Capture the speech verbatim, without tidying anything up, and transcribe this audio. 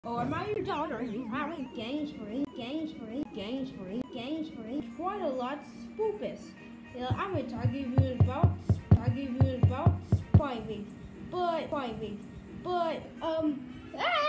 Oh, am I your daughter? You having games for me, games for me, games for me, games for me. Quite a lot spoofus. You know, I'm going to talk to you about, talk to you about spiving. But, spiving. But, um, ah!